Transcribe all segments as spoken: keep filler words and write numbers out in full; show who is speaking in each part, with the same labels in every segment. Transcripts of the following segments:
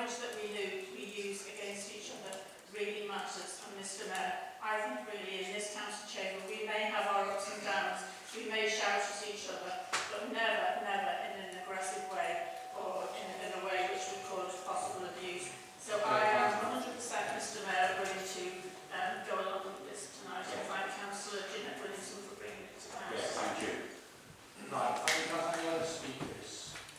Speaker 1: language that we, use, we use against each other really matters. And Mr Mayor, I think really in this council chamber we may have our ups and downs, we may shout at each other, but never, never in an aggressive way or in, in a way which would cause possible abuse. So I am one hundred percent, Mr Mayor, willing to um, go along with this tonight. I thank Councillor Jeanette Williamson for bringing it to the House.
Speaker 2: Yes, thank you. Right, have we got any other speakers?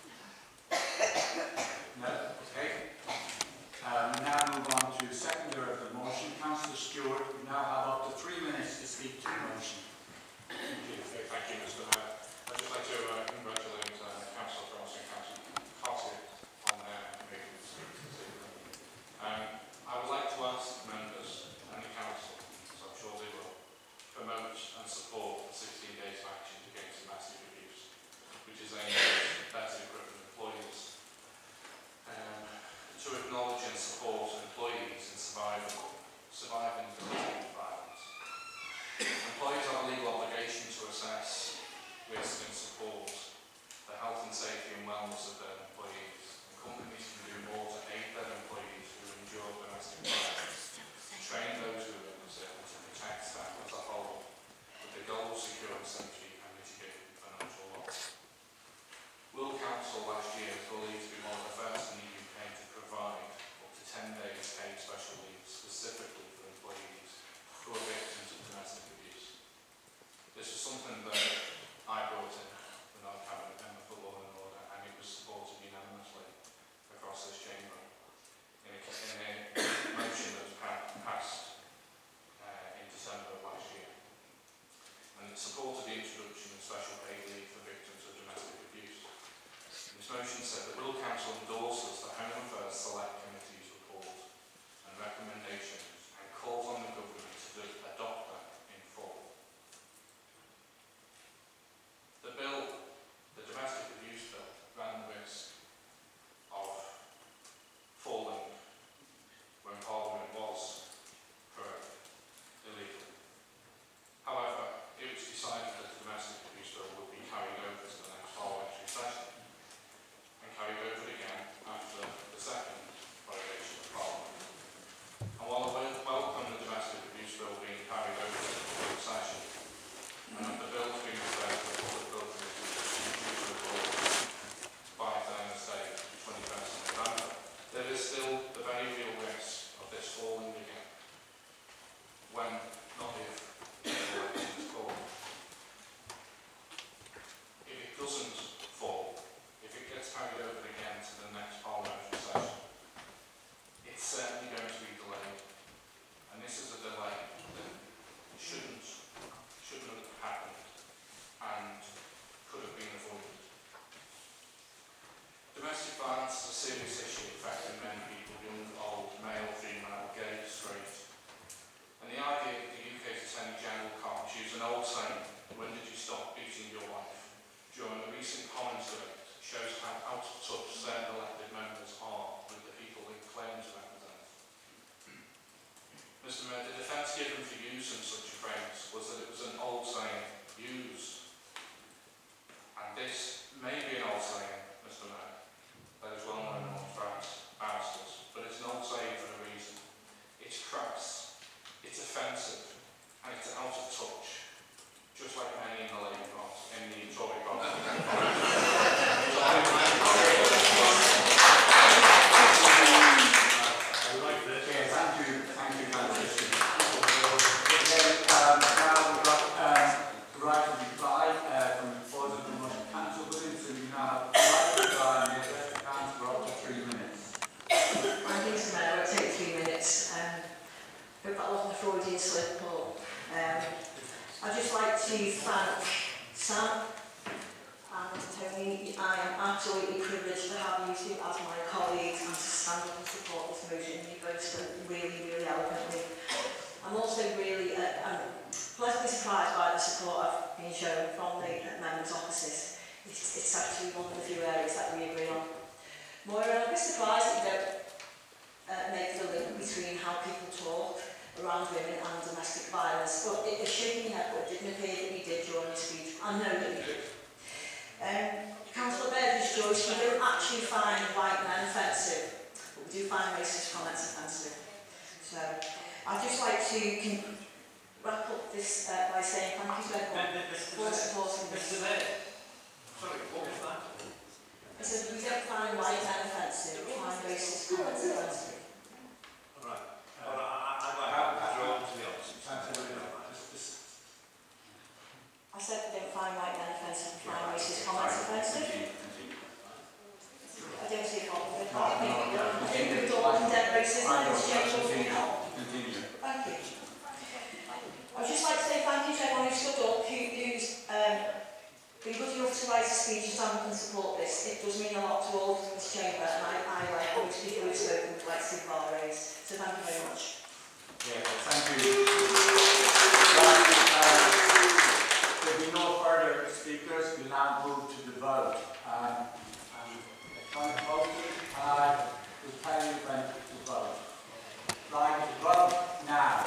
Speaker 2: No? Okay. Um, now move on to seconder of the motion. Councillor Stewart, you now have up to three minutes to speak to the motion.
Speaker 3: Thank you, thank you Mister Mayor. I'd just like to uh, congratulate uh, Councillor Frost and Councillor Cotty on their meetings this evening. Um, I would like to ask members and the Council, as I'm sure they will, promote and support the sixteen days of action against domestic abuse, which is aimed at better equipping employees um, to acknowledge and support employees in surviving, surviving domestic violence. Employees have a legal obligation to assess, risk and support the health and safety and wellness of their employees. And companies can do more to aid their employees who endure domestic violence, to train those who witness it and to protect staff as a whole, with the goal of securing safety and mitigating financial loss. Wirral Council last year was believed to be one of the first in the U K to provide up to ten days paid special leave specifically for employees who are victims of domestic abuse. This was something that I brought in when I cabinet member for law and order, and it was supported unanimously across this chamber in a, in a motion that was passed uh, in December of last year. And it supported the introduction of special paid leave for victims of domestic abuse. This motion said that Wirral Council endorses the Home Affairs Select Committee's report and recommendations and calls on the government to adopt that in full. The bill, the domestic abuse bill, ran the risk of falling when Parliament was correct, illegal. However, it was decided that the domestic abuse bill would be carried over to the next parliamentary session and carried over again after the second prorogation of Parliament. And while I welcome the domestic abuse bill being carried over to the public session, and that the bill has been referred to the public bill committee by Thursday, the twenty-first of November, there is still the very real risk of this falling again, when, not if, the election is called. If it doesn't fall, if it gets carried over again to the next parliamentary session, it's certainly going to be delayed. And this is a delay that shouldn't, shouldn't have happened and could have been avoided. Domestic violence is a serious issue affecting many people, young, old, male, female, gay, straight. And the idea that the U K's Attorney General can't use an old saying, "When did you stop beating your wife?" during the recent comments of it shows how out of touch certain elected members are with the people they claim to represent. Mister Mayor, the defence given for using such a phrase was that it was an old saying, "Use." And this may be an old saying, Mister Mayor, that is well known amongst barristers, but it's an old saying for a reason. It's crass, it's offensive, and it's out of touch, just like many in the Labour Party, in the Tory Party.
Speaker 4: I'd just like to thank Sam and Tony. I am absolutely privileged to have you two as my colleagues and to stand up and support this motion. You both spoke really, really eloquently. I'm also really uh, I'm pleasantly surprised by the support I've been shown from the members opposite. It's, it's actually one of the few areas that we agree on. Moira, I'm a bit surprised that you don't uh, make the link between how people talk around women and domestic violence, but it was shaking head, but it didn't appear that you did during your speech. I know that you did. Um, Councillor Burgess Joyce, we don't actually find white men offensive, but we do do find racist comments offensive. So I'd just like to wrap up this uh, by saying thank you to everyone for supporting this.
Speaker 5: Sorry, what was that?
Speaker 4: I said we don't find white men offensive, we find racist comments offensive.
Speaker 5: All right. Well, I, I'd like to withdraw, to be honest.
Speaker 4: I said we don't find white men offensive, we find racist comments offensive. I don't see a problem with that. I think we don't. I think we've all condemned racism in this chamber. Thank you. I would just like to say thank you to everyone who stood up, who, who's um, been good enough to write a speech and stand up and support this. It does mean a lot to all of us in this chamber, and I, I like most people who've spoken would like to see bar raised. So thank you very much.
Speaker 2: Yeah, thank you. Right, uh, there'll be no further speakers. We'll now move to the vote. Um, um, vote, and I will tell you when to vote. Right, vote now.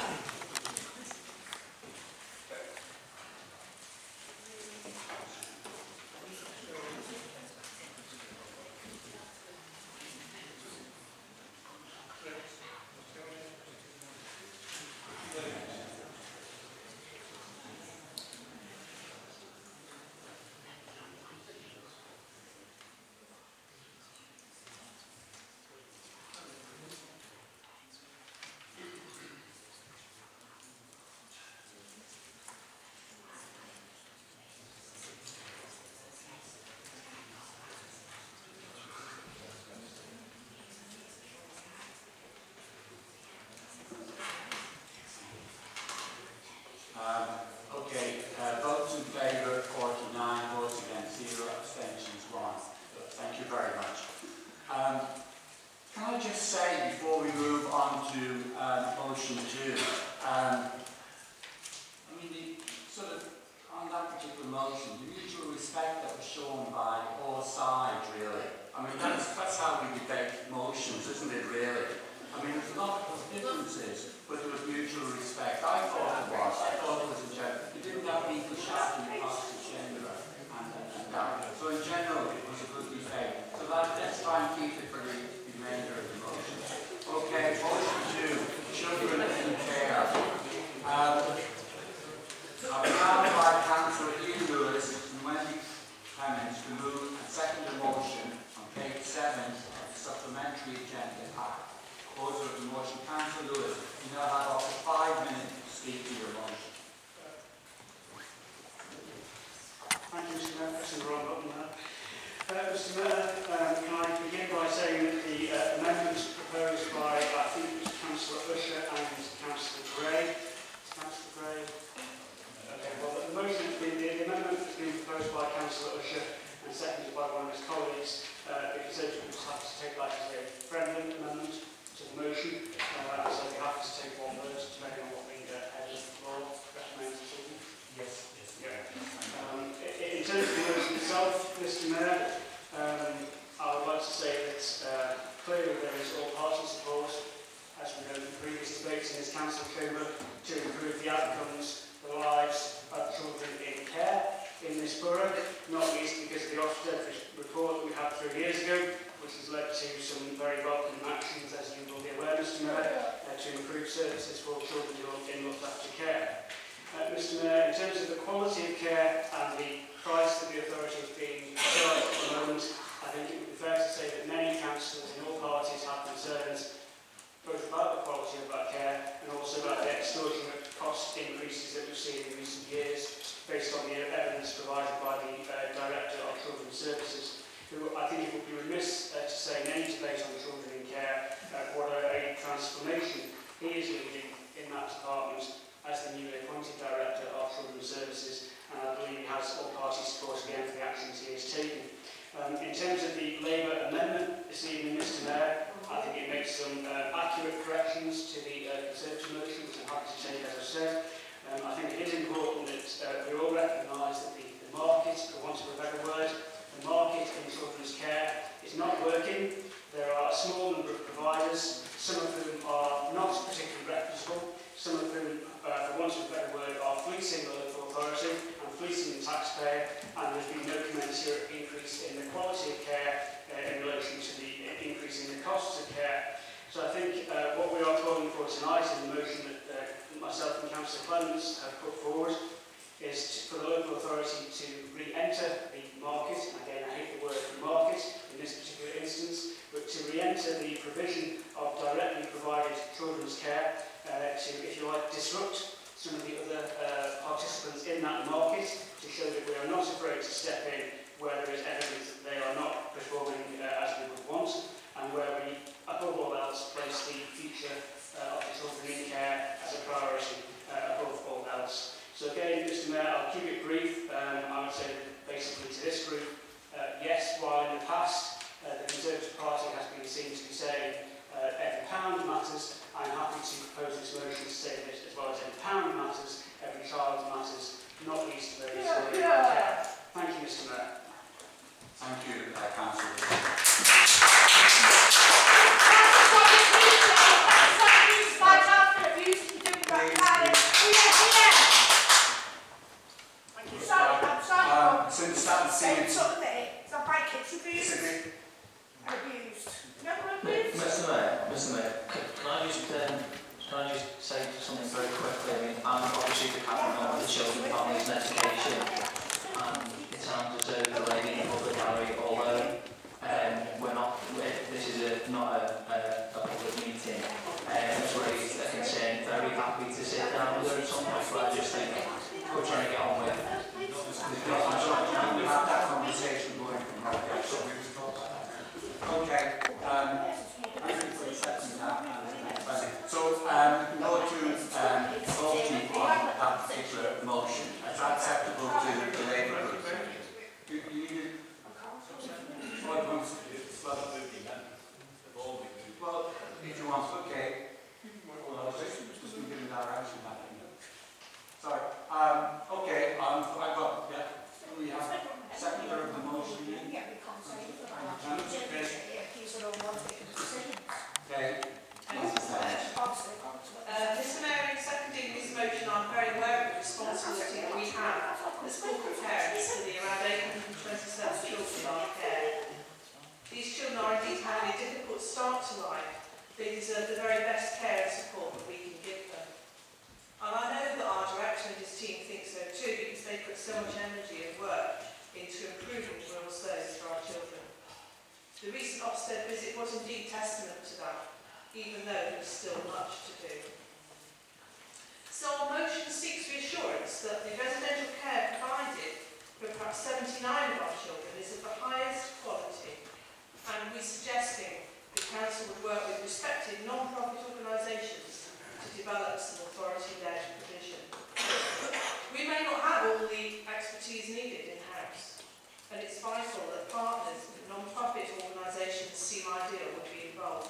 Speaker 2: Um, okay, uh, votes in favour, forty-nine, votes against, zero, abstentions, one. Thank you very much. Um, can I just say, before we move on to um, motion two, um, I mean, the, sort of, on that particular motion, the mutual respect that was shown by all sides, really. I mean, that's, that's how we debate motions, isn't it, really? I mean, there's a lot of differences, but there was mutual respect. I thought it was. I thought it was in general. We didn't have equal shafting across the chamber and, and, and down. So in general, it was a good debate. So that, let's try and keep it for the remainder of the motion. Okay, motion two, children in care. Um, I'm now by Councillor Ian Lewis and Wendy Clements to move and second the motion on page seven of the supplementary agenda pack. Opposer of the motion, Councillor Lewis, you now have up to five minutes to speak to your motion.
Speaker 6: Thank you, Mister Mayor. Pressing the wrong button there. Uh, Mister Mayor, um, can I begin by saying that the uh, amendments proposed by, I think it was Councillor Usher and Councillor Gray. Councillor Gray. Okay, well, the motion has been, the, the amendment has been proposed by Councillor Usher and seconded by one of his colleagues. Uh, because they just have to take that as a friendly amendment to the motion, uh, so we have to take one vote depending on what the uh, head of the law recommends.
Speaker 2: Yes, yes.
Speaker 6: Yeah. Um, in terms of the motion itself, Mister Mayor, um, I would like to say that uh, clearly there is all party support, as we know from previous debates in this council chamber, to improve the outcomes, the lives of children in care in this borough, not least because of the Ofsted report that we had three years ago, which has led to some very welcome actions, as you will be aware, Mister Mayor, uh, to improve services for children who are in looked after care. Uh, Mister Mayor, in terms of the quality of care and the price that the authority is being charged at the moment, I think it would be fair to say that many councillors in all parties have concerns both about the quality of that care and also about the extortionate cost increases that we've seen in recent years, based on the evidence provided by the uh, Director of Children's Services, who I think it would be remiss uh, to say in any debate on children in care uh, what a, a transformation he is leading in that department as the newly appointed Director of Children's Services, and I believe he has all party support again for the actions he has taken. Um, in terms of the Labour amendment this evening, Mister Mayor, I think it makes some uh, accurate corrections to the uh, Conservative motion, which I'm happy to take, as I've said. Um, I think it is important that uh, we all recognise that the, the market, for want of a better word, the market in children's care is not working. There are a small number of providers, some of whom are not particularly reputable, some of whom, uh, for want of a better word, are fleecing the local authority and fleecing the taxpayer, and there's been no commensurate increase in the quality of care uh, in relation to the increase in the costs of care. So I think uh, what we are calling for tonight in the motion that uh, myself and Councillor Clements have put forward is to, for the local authority to re-enter the market, and again I hate the word market in this particular instance, but to re-enter the provision of directly provided children's care, uh, to, if you like, disrupt some of the other uh, participants in that market, to show that we are not afraid to step in where there is evidence that they are not performing uh, as we would want, and where we, above all else, place the future uh, of the children in care as a priority uh, above all else. So again, Mister Mayor, I'll keep it brief. Um, I would say basically to this group, uh, yes, while in the past uh, the Conservative Party has been seen to be saying uh, every pound matters, I'm happy to propose this motion to say that as well as every pound matters, every child matters, not least of those who are in care. Thank you, Mister Mayor.
Speaker 2: Thank you, uh, Councillor. Um, since that seems...
Speaker 7: Mister Mayor, Mister Mayor, can, can I just um, can I just say something very quickly? I mean, I'm obviously the captain of the Children, Families and Education, and it sounds as though the lady in the public gallery, although um, we're not, we're, this is a, not a, a, a public meeting, um, has raised a concern. Very happy to sit down with her at some point, but I just think we're trying to get on with.
Speaker 2: We have that conversation going from right there, so we was talking about that. Okay, um, I think for accepting that. So, um, go to um, voting on that particular motion. Is that acceptable to the Labour Group? You, you need it? Well, if you want, okay. Well, just been given direction that. Sorry. Um, okay, um, I've got, yeah, we have seconder of the motion. Yeah, we can't say it. Okay.
Speaker 1: Uh, Mister Mayor, in seconding this motion, I'm very aware of the responsibility that we have as corporate parents for the around eight hundred and twenty-seven children in our care. These children are indeed having a difficult start to life. They deserve the very best care and support that we can give them. And I know that our director and his team think so too, because they put so much energy and work into improving rural service for our children. The recent Ofsted visit was indeed testament to that, even though there is still much to do. So our motion seeks reassurance that the residential care provided for perhaps seventy-nine of our children is of the highest quality, and we're suggesting the Council would work with respected non-profit organisations to develop some authority-led provision. We may not have all the expertise needed in-house, and it's vital that partners with non-profit organisations seem ideal would be involved.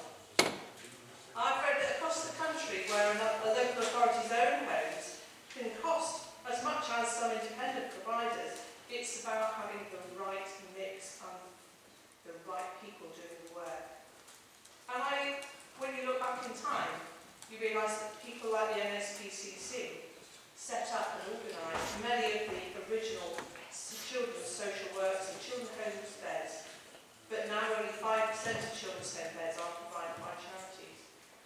Speaker 1: I've read that across the country where a, a local authority's own homes can cost as much as some independent providers, it's about having the right mix and the right people doing the work. And I, when you look back in time, you realise that people like the N S P C C set up and organised many of the original children's social works and children's homes beds, but now only five percent of children's home beds are provided by charities.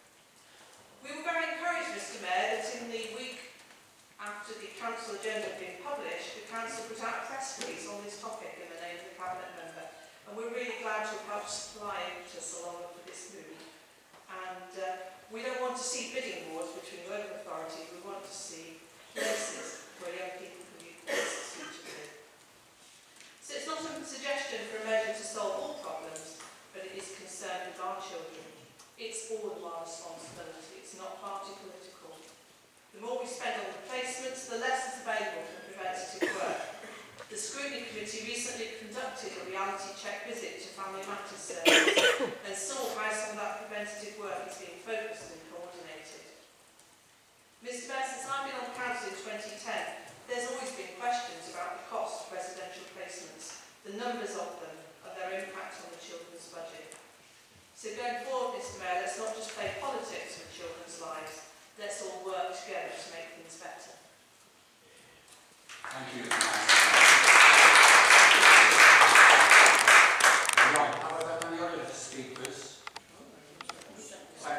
Speaker 1: We were very encouraged, Mister Mayor, that in the week after the Council agenda had been published, the Council put out a press release on this topic in the name of the Cabinet member, and we're really glad to have helped supply impetus along with this move. And uh, we don't want to see bidding wars between local authorities, we want to see places where young people can be placed suitably. So it's not a suggestion for a measure to solve all problems, but it is concerned with our children. It's all of our responsibility, it's not party political. The more we spend on the placements, the less is available for preventative work. The Scrutiny Committee recently conducted a reality check visit to Family Matters Service and saw how some of that preventative work is being focused and coordinated. Mister Mayor, since I've been on the Council in twenty ten, there's always been questions about the cost of residential placements, the numbers of them, and their impact on the children's budget. So going forward, Mister Mayor, let's not just play politics with children's lives, let's all work together to make things better.
Speaker 2: Thank you. Right, are there any other speakers? Second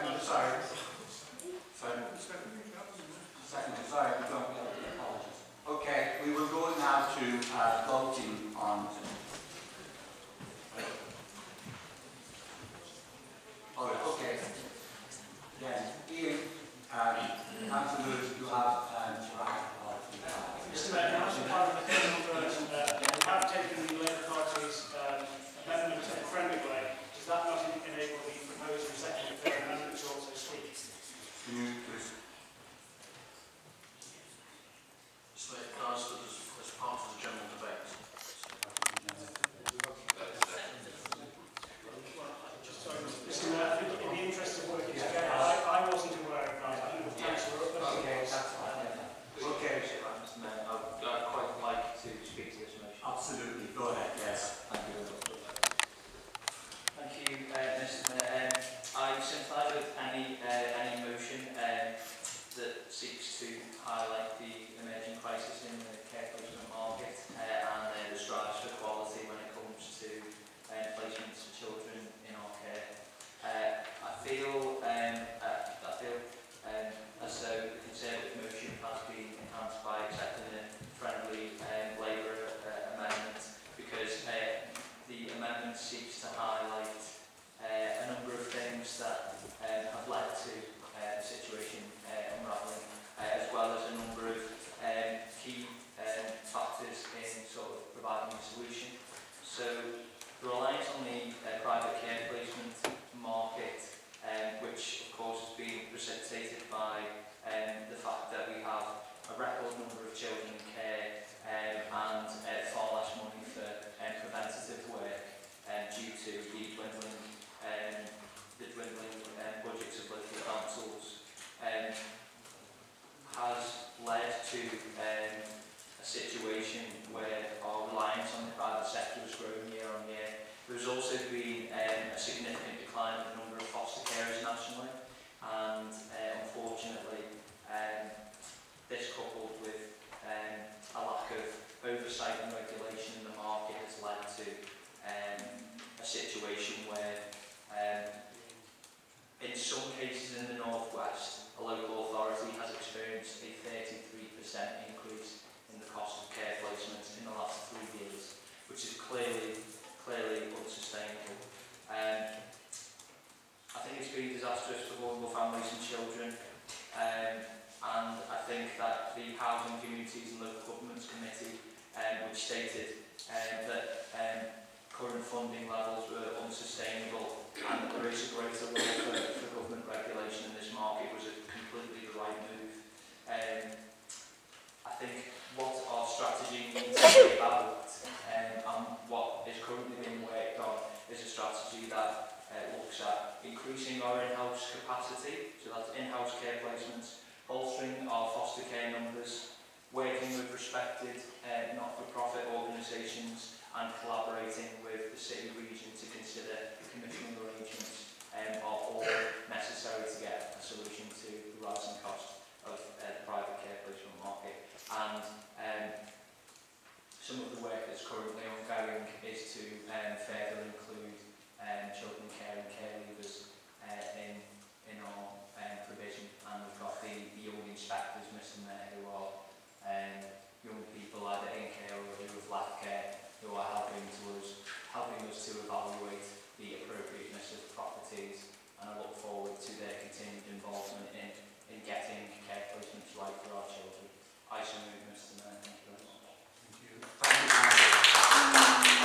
Speaker 7: any uh, any motion um, that seeks to highlight the emerging crisis in the care placement market uh, and uh, the strives for quality when it comes to uh, placements for children in our care. Uh, I feel um, uh, I feel um, as though the Conservative motion has been enhanced by accepting a friendly um, Labour uh, amendment, because uh, the amendment seeks to highlight uh, a number of things that um, have led to uh, the situation uh, unravelling, uh, as well as a number of um, key um, factors in sort of providing a solution. So the reliance on the uh, private care placement market, um, which of course has been precipitated by um, the fact that we have a record number of children in care um, and uh, far less money for um, preventative work um, due to the dwindling, um, the dwindling um, budgets of local councils, um, has led to um, a situation where our reliance on the private sector has grown year on year. There's also been um, a significant decline in the number of foster carers nationally, and uh, unfortunately um, this, coupled with um, a lack of oversight and regulation in the market, has led to um, a situation where um, in some cases in the North West, a local authority has experienced a thirty-three percent increase in the cost of care placements in the last three years, which is clearly, clearly unsustainable. Um, I think it's been disastrous for vulnerable families and children, um, and I think that the Housing, Communities and Local Governments Committee, um, which stated um, that um, current funding levels were unsustainable and that there is a greater will for, for government regulation in this market, was a completely the right move. Um, I think what our strategy needs to be about um, and what is currently being worked on is a strategy that uh, looks at increasing our in-house capacity, so that's in-house care placements, bolstering our foster care numbers, working with respected uh, not-for-profit organisations and collaborating with the city region to consider the commissioning arrangements um, are all necessary to get a solution to the rising cost of uh, the private care placement market. And um, some of the work that's currently ongoing is to um, further include um, children care and care leavers uh, in, in our um, provision. And we've got the, the young inspectors, Mister Mayor, who are um, young people either in care or who have left care, who are helping to us, helping us to evaluate the appropriateness of properties, and I look forward to their continued involvement in, in getting care placements right for our children. I so move, Mister Mayor. Thank you very much.
Speaker 2: Thank you. Thank you, Councillor.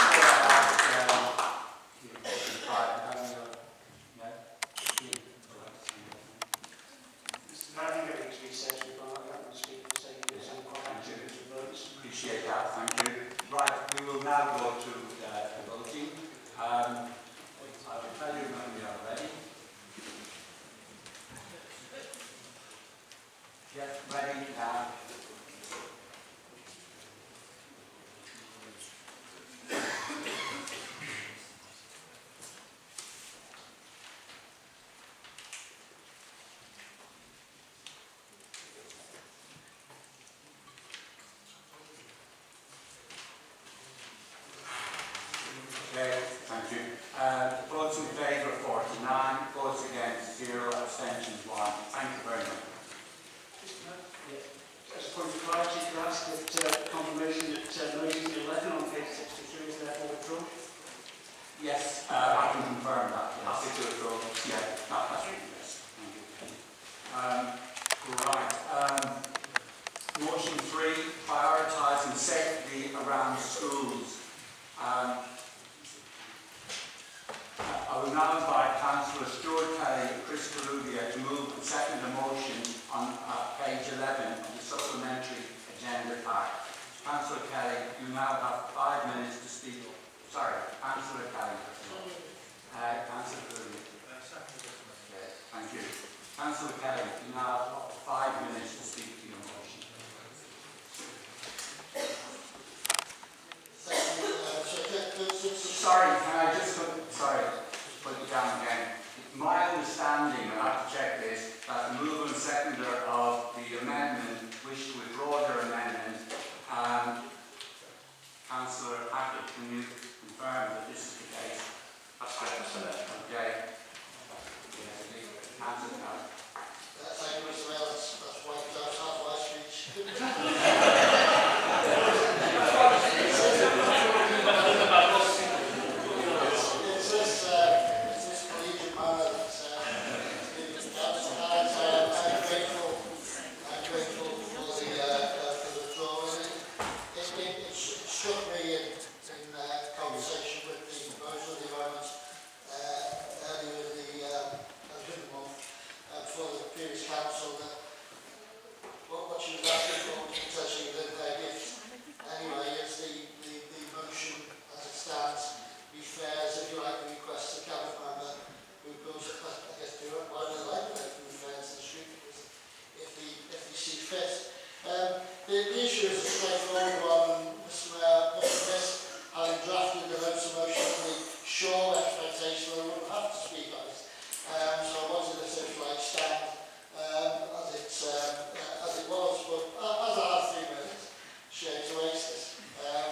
Speaker 6: Mister Mayor, I think everything's been said, so we're not going to speak for saying this and quite active with votes.
Speaker 2: Appreciate that, thank you. Right, we will now go to uh, voting. Um, I will tell you when we are ready. Get ready now. Okay, thank you. Uh, votes in favour forty-nine, votes against zero, abstentions one. Thank you very much.
Speaker 6: As a point of clarity, you ask that uh, confirmation that uh, motion eleven on page sixty-three is therefore withdrawn.
Speaker 2: Yes, uh, I can confirm that. Yes. Happy to withdraw. Yeah, that, that's right. Yes. Thank you. Um, right. Um, motion three, prioritising safety around schools. Um, I will now invite Councillors Stuart Kelly and Chris Carudia to move and second the motion on uh, page eleven of the supplementary agenda pack. Councillor Kelly, you now have five minutes to speak. Sorry, Councillor Kelly. Uh, Councillor Carudia. Okay, thank you. Councillor Kelly, you now have five minutes to speak to your motion. Sorry, can I just put, sorry, put it down again. My understanding understanding, I'll have to check this, that the mover and seconder of the amendment wish to withdraw their amendment. Um, Councillor Hackett, can you confirm that this is the case?
Speaker 5: That's correct, Mister Mayor.
Speaker 2: Okay. Yes, Councillor Hackett.
Speaker 8: Thank you, Mister Mayor. That's, that's why I was half my speech. It's this, uh, it's this collegiate manner that uh, the council has. Uh, I'm grateful. I'm grateful for the uh, uh, for the drawing. It, it, it struck me in, in uh, conversation with the proposal of the environment uh, earlier in the uh, in the month uh, for the previous council that what, what she was asking for was potentially within their gift. Anyway, it's the, the, the motion as it stands refers, if you like, the request to cabinet member who goes, I guess, do it why they like it, who refers to the street because if they, if they see fit. Um, the, the issue is a straightforward one, and Mister Mayor, Mister Miss, having drafted the notes of motion with the sure expectation that I wouldn't have to speak on it. Um, so I wanted to sort of like stand um, as, it, um, uh, as it was, but uh, as I have three minutes, shame to waste it. Um,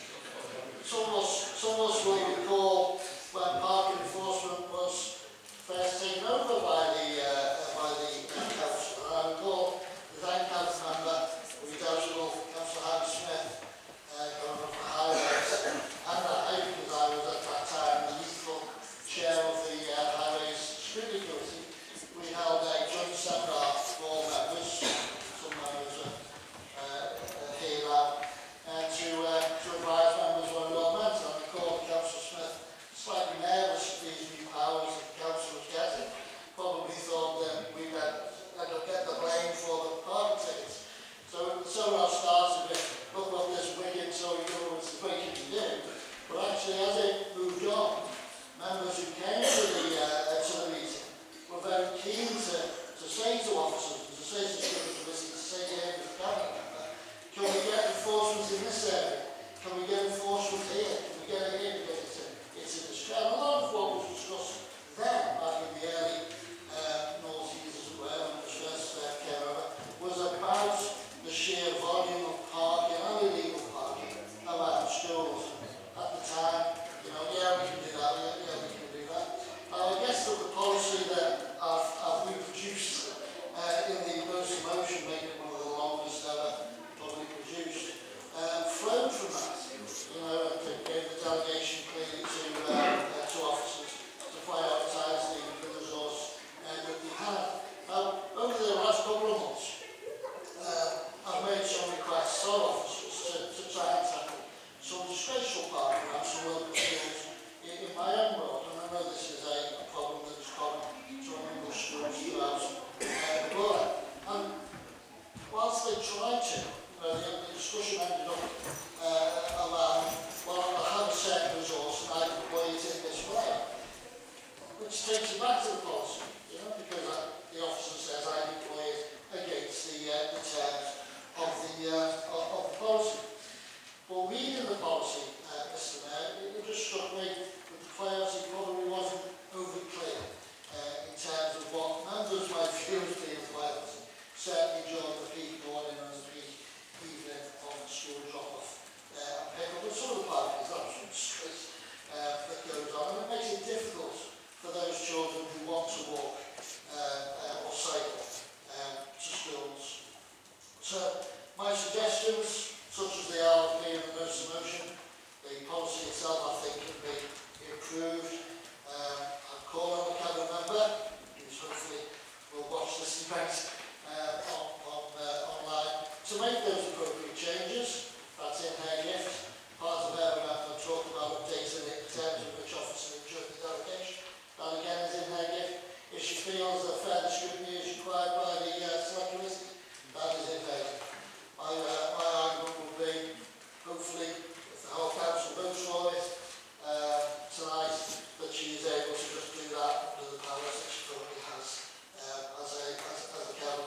Speaker 8: some of us, some of us will recall when park enforcement was first taken over by the uh, by the uh, council. And I recall the then council member, the redoubtable Councillor Harry Smith, uh, going up the highways, and that I, because I was at that time the youthful chair of the uh, highways security committee, we held a joint seminar for all members, some members are uh, uh, here now, uh, to, uh, to advise members what it all meant. And I recall Councillor Smith slightly nervous of these new powers that the council was getting, probably thought that we'd uh, end up getting the blame for the parking tickets. So the seminar started with, look what this wicked, so you know it's the wicked you do. But actually, as it moved on, members who came to the, uh, to the meeting were very keen to, to say to officers, to say to security committee, to say here with the cabinet member, can we get enforcement in this area? Can we get enforcement here? Can we get it here? Because it's a, it's a distress. And a lot of what was discussed then, back in the early uh, noughties as well, when it was first uh, came over, was about the sheer volume of parking and illegal parking around schools. At the time, you know, yeah, we can do that, yeah, yeah we can do that. Now, I guess that the policy that I've, I've reproduced uh, in the notice of motion, making it one of the longest ever probably produced, uh, flowed from that. You know, and it gave the delegation clearly to, uh, uh, to officers to prioritise the, the resource uh, that we had. Now, over the last couple of months, uh, I've made some requests on officers to, to try and tackle some disgraceful parking around some local schools in, in my own world. And I know this is a, a problem that is common to a number of schools throughout uh, the world. And whilst they tried to, you know, the, the discussion ended up uh, around, well, I have a certain resource and I deploy it in this way. Which takes it back to the policy, you know, because uh, the officer says I deploy it against the, uh, the terms of the, uh, of, of the policy. But reading the policy, uh, Mister Mayor, it, it just struck me that the clarity probably wasn't overly clear uh, in terms of what members might feel as being clarity, certainly during the peak morning and the peak evening of the school drop-off uh, and pick-up. And some of the parking is absolute space uh, that goes on, and it makes it difficult for those children who want to walk uh, uh, or cycle uh, to schools. So my suggestions, such as they are here in the notice of motion, the policy itself I think can be improved. Um, I'll call on the cabinet member, who hopefully will watch this debate uh, on, on, uh, online, to make those appropriate changes. That's in her gift. Part of her remember talked about updating it in terms of which officer enjoyed the delegation. That again is in her gift. If she feels that further scrutiny is required by the uh, select committee, that is in her gift. My, uh, my argument would be, hopefully, if the whole council votes for it uh, tonight, that she is able to just do that under the powers that she currently has uh, as, a, as, as a cabinet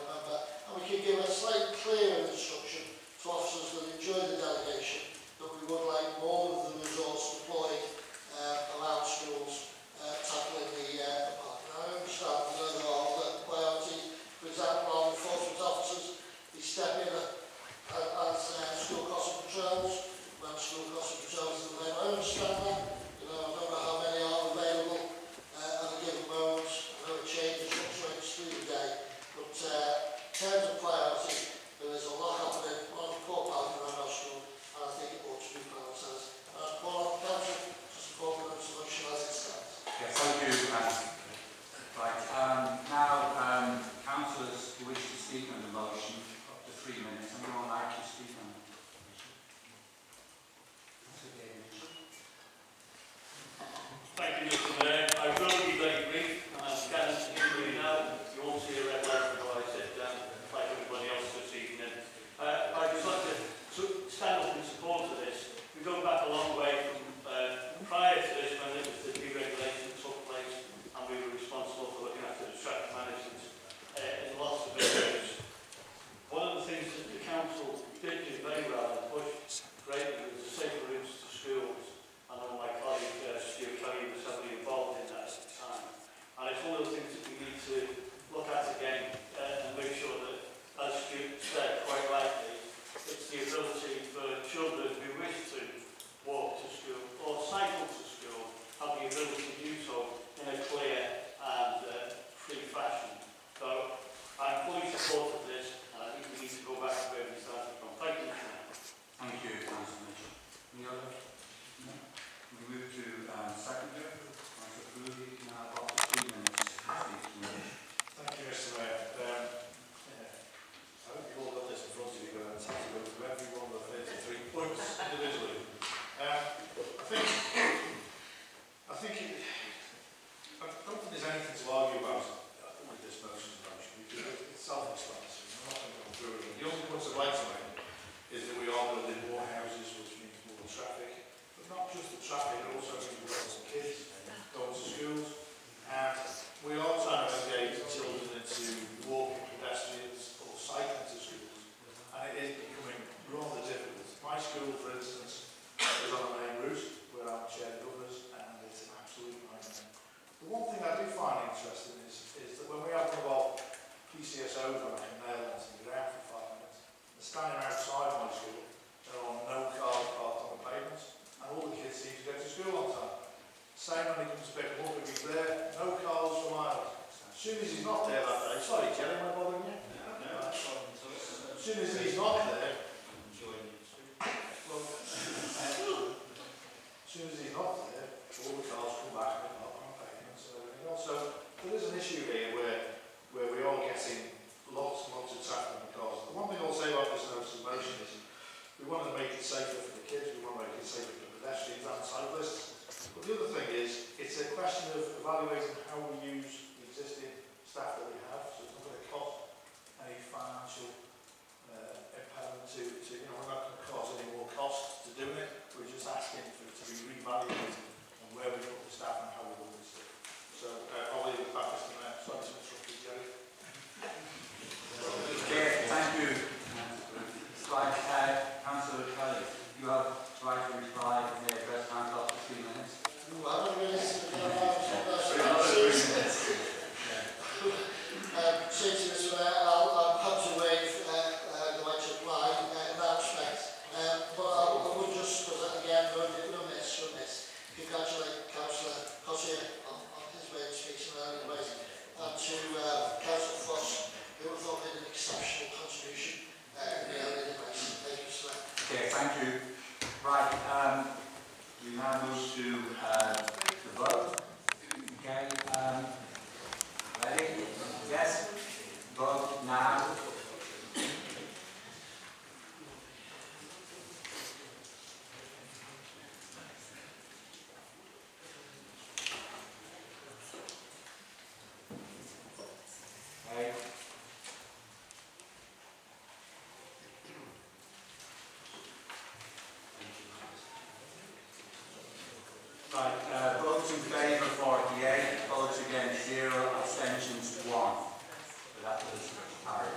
Speaker 8: soon as he's not there that day, sorry, Jerry, am I bothering you? No, no, that's not until as soon as he's not there, well, as soon as he's not there, all the cars come back and not on payments and everything else. So there is an issue here where where we are getting lots and lots of traffic on the cars. The one thing I'll say about this notice of motion is we want to make it safer for the kids, we want to make it safer for the pedestrians and cyclists. But the other thing is, it's a question of evaluating how we use the existing staff that we have, so it's not going to cost any financial uh, impediment to, to, you know, we're not going to cause any more cost to doing it, we're just asking for it to be reevaluated on where we put the staff and how we do this. So uh, I'll leave it back, Mister Mayor. Sorry to interrupt you, Jerry.
Speaker 2: Okay, thank you. Right, uh, Councillor Kelly, you have right to reply in the address time after three minutes.
Speaker 8: Well, I'm going to Um, say to Mister Mayor, I'll, I'll have to waive uh, uh, the right to apply uh, in that respect. Um, but I, I would just, because again, no, no miss, no miss, congratulate Councillor Cossier on, on his way of speaking earlier, right, and to uh, Councillor Foss, who I thought made an exceptional contribution uh, in the area of advice. Thank you, Mister Mayor.
Speaker 2: Okay, thank you. Right, um, we now move to uh, the vote. Okay, um, ready? Yes? Vote now. Okay. Right, uh, votes in favour forty-eight, votes against zero, abstentions one. So that was carried.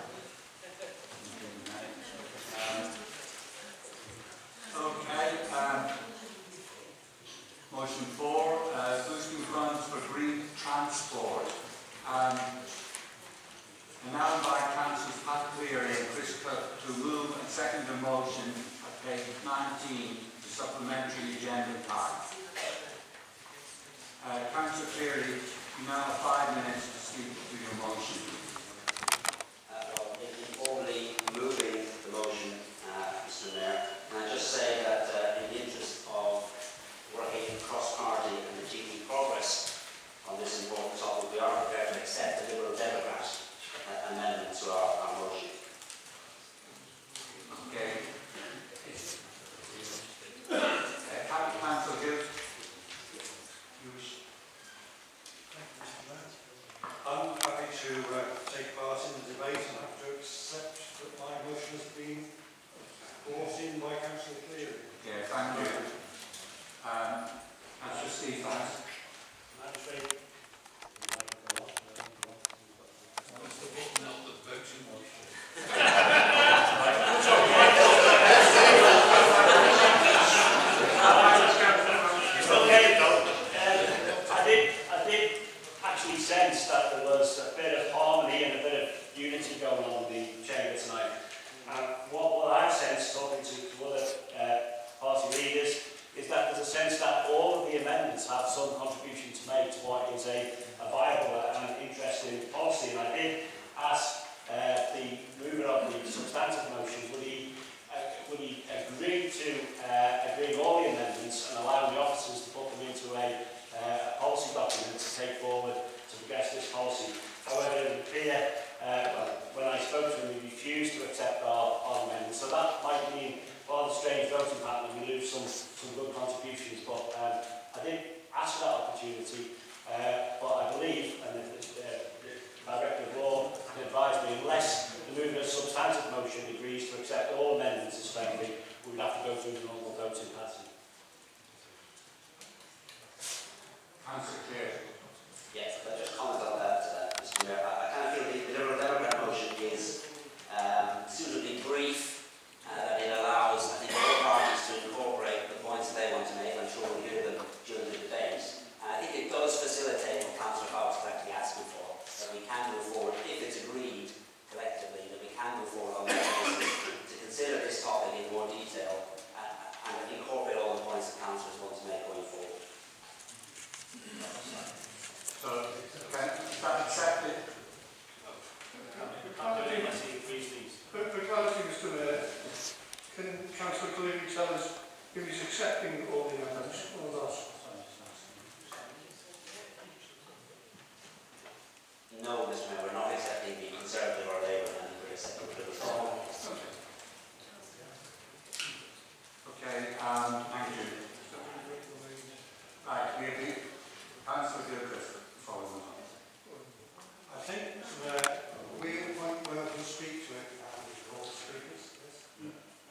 Speaker 2: Um, okay, um, motion four, uh, boosting funds for green transport. Um, announced by Councillors Pat Cleary and Chris Cook to move and second the motion at page nineteen, the supplementary agenda part. Uh, Councillor Cleary, you now have five minutes to speak to your motion.
Speaker 9: Uh, well, in formally moving the motion, uh, Mister Mayor, can I just say that uh, in the interest of working cross-party and achieving progress on this important topic, we are prepared to accept the Liberal Democrat uh, amendment to our, our motion.
Speaker 2: Okay. Uh, Councillor Gill.
Speaker 5: I'm happy to uh, take part in the debate and have to accept that my motion has been brought in by Councillor Cleary.
Speaker 2: Okay, thank you. Um, Councillor Stephens.
Speaker 5: Magistrate.
Speaker 6: Sense that there was a bit of harmony and a bit of unity going on in the chamber tonight. And what, what I've sensed, talking to, to other uh, party leaders, is that there's a sense that all of the amendments have some contribution to make to what is a, a viable and interesting policy. And I did ask uh, the mover of the substantive motion, would he, uh, would he agree to uh, agree all the amendments and allow the officers to put them into a, uh, a policy document to take forward to progress this policy. However, it would appear, uh, well, when I spoke to him, he refused to accept our, our amendment. So that might mean rather strange voting pattern and we lose some, some good contributions. But um, I did ask for that opportunity, uh, but I believe, and the, the, the Director of Law advised me, unless the mover of substantive motion agrees to accept all amendments as friendly, we would have to go through the normal voting pattern.
Speaker 2: Councillor Cleary.
Speaker 9: Yes, but just comment on that, uh, Mister Mayor. I, I kind of feel the, the Liberal Democrat motion is um, suitably brief, uh, that it allows, I think, all parties to incorporate the points they want to make. I'm sure we'll hear them during the debate. And I think it does no, Mister Mayor, we're not accepting the Conservative or Labour amendment, we're accepting the Liberal.
Speaker 2: Okay, um, thank you. Right, we agree. Councillor Gilchrist, following on.
Speaker 5: I think uh, we might well to speak to it and all speakers. Yes.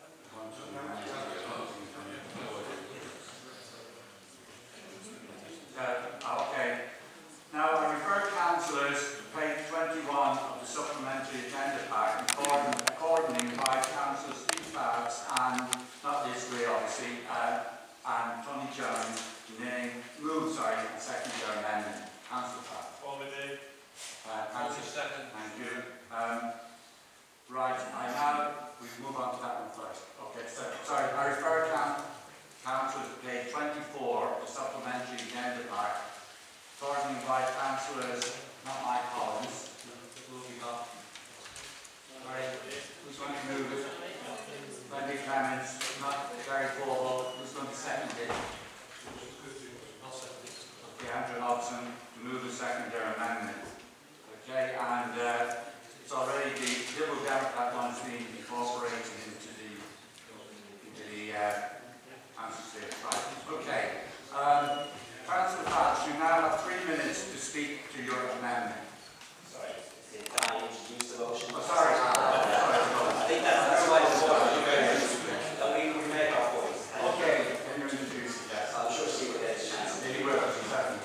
Speaker 2: Uh, okay. Now I refer councillors to page twenty-one of the supplementary agenda pack, according, accordingly by councillors Steve Fowles and, not this way obviously, uh, and Tony Jones, name, move, sorry, and second your amendment. Councillor Fowles.
Speaker 5: Forward Dave.
Speaker 2: Uh, Councillor second. Thank you. Um, right, I now, we move on to that one first. Okay, so, sorry, I refer count, councillors to page twenty-four of the supplementary agenda pack, according by councillors, not Mike Collins, who we got? Sorry, who's going to move it? Wendy Clements, not Gary Corbo, who's going to second it? Okay, Andrew Hodgson, to move the second their amendment. Okay, and uh, it's already the Liberal Democrat one's been incorporated into the into the uh, answers there. Right. Okay. Um, Councillor Fowles, you now have three minutes to speak to your amendment.
Speaker 9: Sorry, can I introduce the motion?
Speaker 2: Oh, sorry. sorry.
Speaker 9: I think that's, that's why it's that we, we make our points.
Speaker 2: Okay, can you introduce it? Yes.
Speaker 9: I'm sure Steve will get a chance.
Speaker 2: He will, exactly.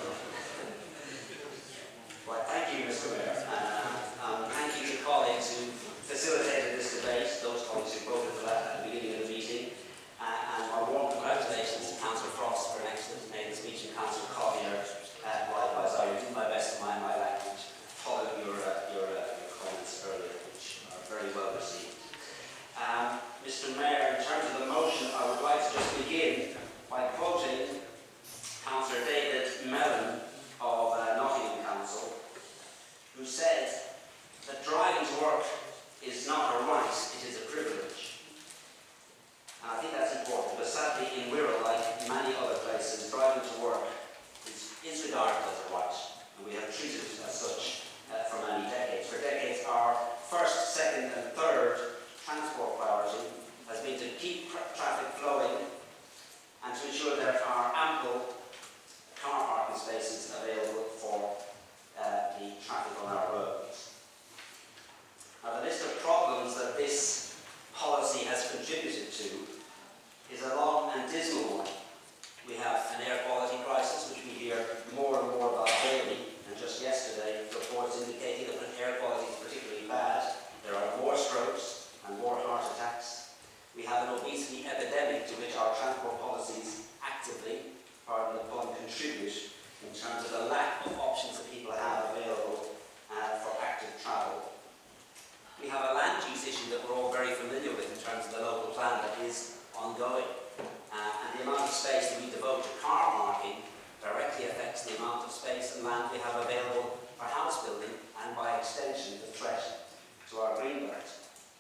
Speaker 9: Well, thank you, Mister Mayor, uh, um, thank you to colleagues who facilitated this debate, those colleagues who voted for that at the beginning of the meeting, uh, and my warm congratulations to Councillor Frost for an excellent maiden speech and Councillor Collier. Uh, likewise, I will do my best to mind my language, follow your, uh, your, uh, your comments earlier, which are very well received. Um, Mister Mayor, in terms of the motion, I would like to just begin by quoting Councillor David Mellon of uh, Nottingham Council, who said that driving to work is not a right, it is a privilege. And I think that's important, because sadly in Wirral, like many other places, driving to work is, is regarded as a right, and we have treated it as such uh, for many decades. For decades, our first, second and third transport priority has been to keep traffic flowing and to ensure there are ample car parking spaces available for uh, the traffic on our roads. Now, the list of problems that this policy has contributed to is a long and dismal one. We have an air quality crisis, which we hear more and more about daily, and just yesterday, reports indicating that when air quality is particularly bad, there are more strokes and more heart attacks. We have an obesity epidemic to which our transport policies actively, pardon the pun, contribute in terms of the lack of options that people have available uh, for active travel. We have a land use issue that we're all very familiar with in terms of the local plan that is ongoing. Uh, and the amount of space that we devote to car parking directly affects the amount of space and land we have available for house building and by extension the threat to our green belt.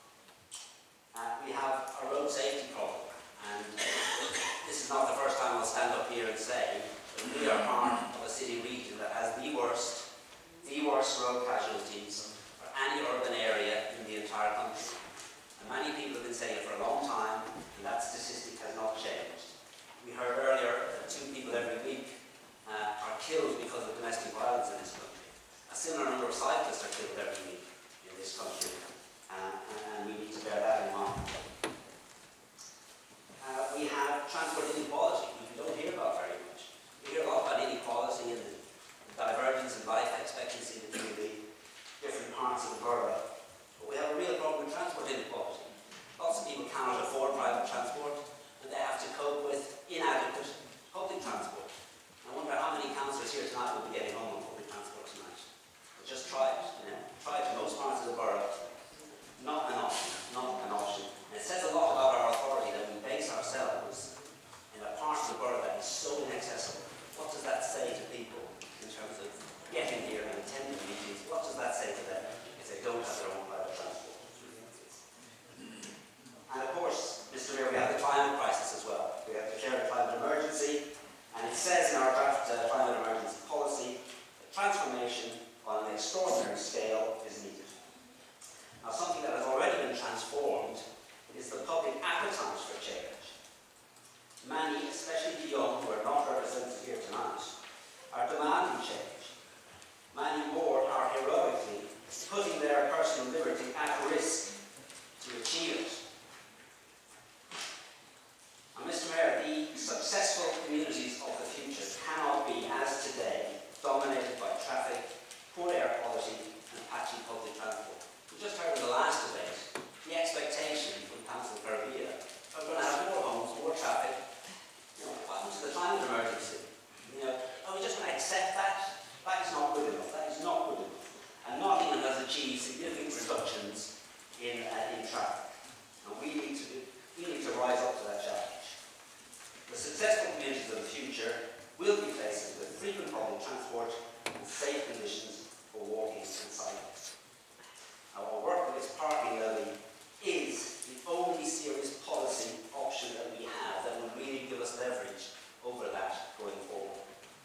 Speaker 9: Uh, we have a road safety problem, and this is not the first time I'll stand up here and say that we are part of a city region that has the worst, the worst road casualties for any urban area in the entire country. And many people have been saying it for a long time, and that statistic has not changed. We heard earlier that two people every week uh, are killed because of domestic violence in this country. A similar number of cyclists are killed every week in this country, uh, and we need to bear that in mind. Uh, we have transport inequality, which we don't hear about very much. We hear a lot about inequality and the divergence in life expectancy between the different parts of the borough. But we have a real problem with transport inequality. Lots of people cannot afford private transport, and they have to cope with inadequate public transport. I wonder how many councillors here tonight will be getting home on public transport tonight. But just try it, you know. Try it in most parts of the borough. especially the young who are not represented here tonight, are demanding change. Many more are heroically putting their personal liberty at risk to achieve it. And Mister Mayor, the successful communities of the future cannot be, as today, dominated by traffic, poor air quality and patchy public transport. We just heard in the last debate the expectation from Council Caribbean are going to have more homes, more traffic. You know, what happened to the climate emergency? You know, are we just going to accept that? That is not good enough. That is not good enough. And Nottingham has achieved significant reductions in, uh, in traffic. And we need, to, we need to rise up to that challenge. The successful communities of the future will be places with frequent public transport and safe conditions for walking and cycling. Our work with this parking levy is the only serious policy option that we have that will really give us leverage over that going forward.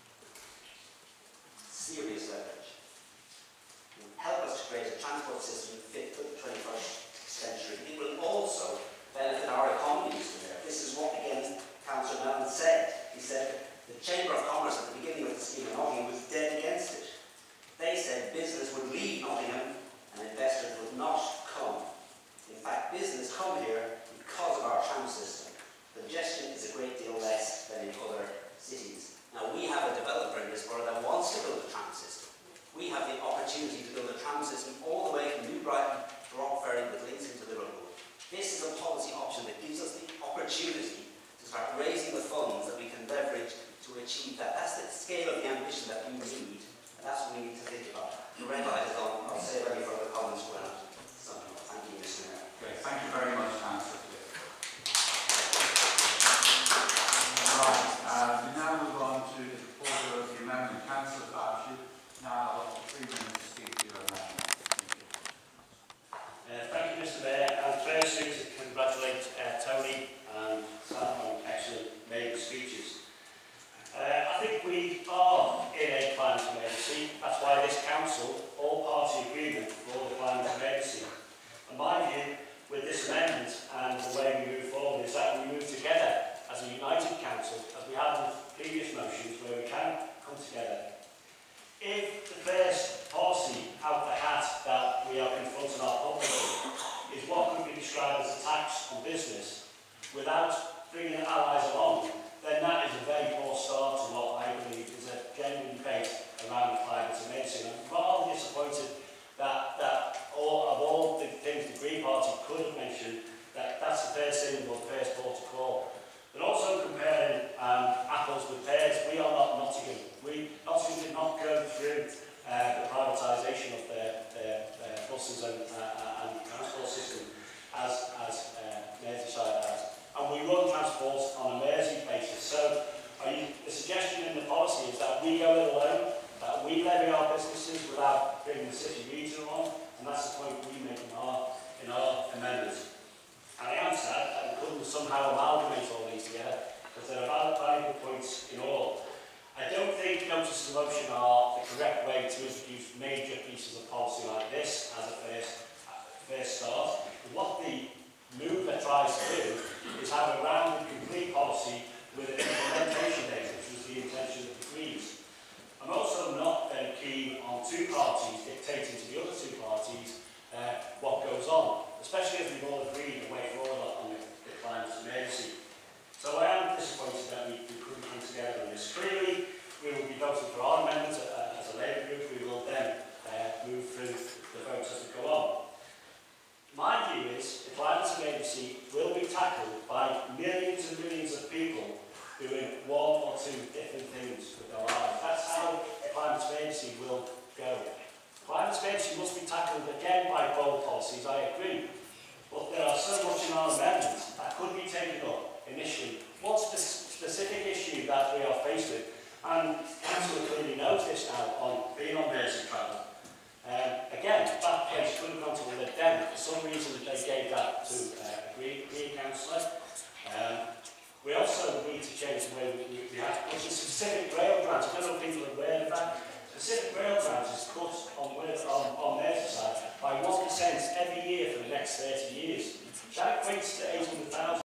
Speaker 9: Serious leverage. It will help us to create a transport system fit for the twenty-first century. It will also benefit our economy, Mister Mayor. This is what, again, Councillor Mellon said. He said the Chamber of Commerce at the beginning of the scheme in Nottingham was dead against it. They said business would leave Nottingham and investors would not come. In fact, business come here because of our tram system. Congestion is a great deal less than in other cities. Now, we have a developer in this borough that wants to build a tram system. We have the opportunity to build a tram system all the way from New Brighton to Rockferry that links into Liverpool. This is a policy option that gives us the opportunity to start raising the funds that we can leverage to achieve that. That's the scale of the ambition that we need, and that's what we need to think about. The red light is on. I'll say any further comments when I'm summing up. Thank you, Mister Mayor.
Speaker 2: Okay, thank you very much, Councillor. Right, uh, we now move on to the proposal of the amendment. Councillor Barsham, now up to three minutes to speak to your amendment.
Speaker 10: Uh, thank you, Mister Mayor. And firstly, to congratulate uh, Tony and Sam on excellent maiden speeches. Uh, I think we are in a climate emergency. That's why this council, all party agreement for the climate emergency. And my view with this amendment and the way we move forward is that we move together as a united council, as we have with previous motions where we can come together. If the first policy out the hat that we are confronting our public with is what could be described as a tax on business without bringing allies along, then that is a very poor start to what I believe is a genuine debate around the climate emergency. And I'm rather disappointed that, that all, of all the things the Green Party could have mentioned, that that's the first thing or the first port of call. But also comparing um, apples with pears, we are not Nottingham. We, Nottingham did not go through uh, the privatisation of their, their, their buses and, uh, and transport system as, as uh, Merseyside has. And we run transport on a Mersey basis. So are you, the suggestion in the policy is that we go it alone, that we levy our businesses without bringing the city region on, and that's the point we make in our, in our amendment. And I am sad that we couldn't somehow amalgamate all these together, because there are valuable points in all. I don't think notices of motion are the correct way to introduce major pieces of policy like this as a first, first start. What the mover tries to do is have a rounded, complete policy with an implementation date, which was the intention of the Greens. I'm also not very keen on two parties dictating to the other two parties uh, what goes on, especially as we've all agreed a way forward on the, the climate emergency. So I am disappointed that we, we couldn't come together on this. Clearly, we will be voting for our amendments uh, as a Labour group. We will then uh, move through the votes as we go on. My view is the climate emergency will be tackled by millions and millions of people doing one or two different things with their lives. That's how the climate emergency will go. Climate emergency must be tackled again by bold policies, I agree. But there are so much in our amendments that could be taken up initially. What's the specific issue that we are faced with? And Councillor clearly knows this now on being on Mersey travel. Um, again, that place could have gone to the den. For some reason they gave that to uh, a Green, Green councillor. Um, we also need to change the way we, we have to put a specific rail grant. I don't know if people are aware of that. Specific rail grant is cut on, on, on Merseyside by one percent every year for the next thirty years. That equates to eight hundred thousand